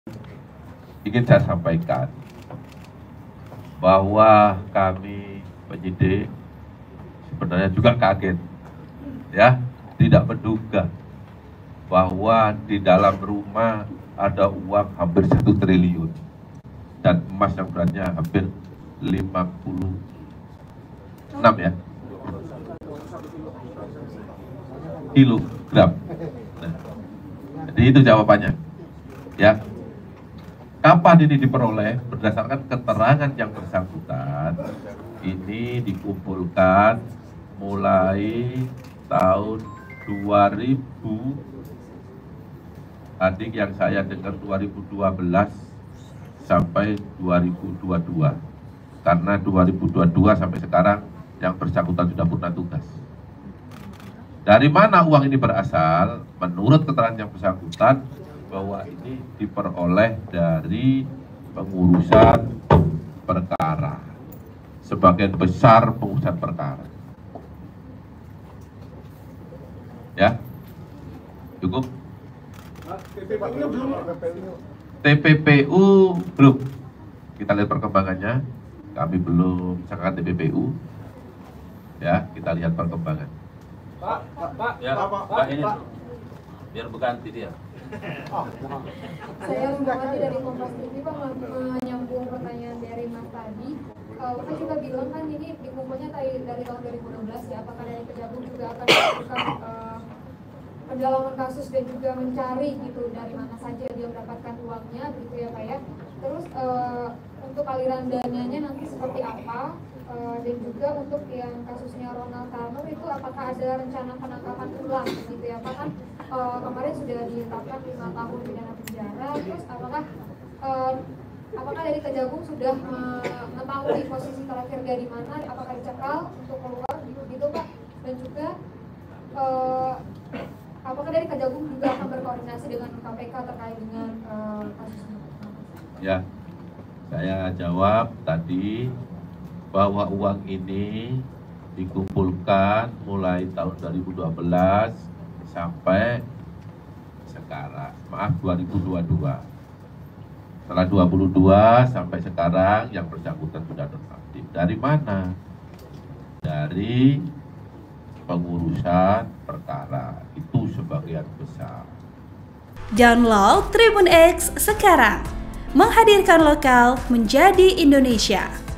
ingin saya sampaikan bahwa kami penyidik sebenarnya juga kaget, ya, tidak menduga bahwa di dalam rumah ada uang hampir 1 triliun dan emas yang beratnya hampir 56 ya kilogram. Nah, jadi itu jawabannya, ya. Kapan ini diperoleh? Berdasarkan keterangan yang bersangkutan, ini dikumpulkan mulai tahun 2000, tadi yang saya dengar 2012 sampai 2022. Karena 2022 sampai sekarang yang bersangkutan sudah purna tugas. Dari mana uang ini berasal? Menurut keterangan yang bersangkutan, bahwa ini diperoleh dari pengurusan perkara, sebagian besar pengurusan perkara. Ya, cukup. TPPU belum, kita lihat perkembangannya. Kami belum sangat TPPU. Ya, kita lihat perkembangan. Pak, ini biar berganti dia. Saya Rumbawati dari Kompas TV, Pak, menyambung pertanyaan dari Mas tadi. Bapak juga bilang kan ini dikumpulnya dari tahun 2016 ya, apakah dari Kejagung juga akan melakukan pendalaman kasus dan juga mencari gitu dari mana saja dia mendapatkan uangnya, begitu ya Pak ya. Terus untuk aliran dananya nanti seperti apa, dan juga untuk yang kasusnya Ronald Karno itu apakah ada rencana penangkapan ulang gitu ya Pak, kan kemarin sudah ditetapkan 5 tahun pidana penjara. Terus apakah dari Kejagung sudah mengetahui posisi terakhir dia di mana, apakah dicekal untuk keluar gitu Pak, dan juga apakah dari Kejagung juga akan berkoordinasi dengan KPK terkait dengan kasus ini? Ya, saya jawab tadi bahwa uang ini dikumpulkan mulai tahun 2012 sampai sekarang, maaf 2022. Setelah 2022 sampai sekarang yang bersangkutan sudah nonaktif. Dari mana? Dari pengurusan perkara, itu sebagian besar. Download Tribun X sekarang, menghadirkan lokal menjadi Indonesia.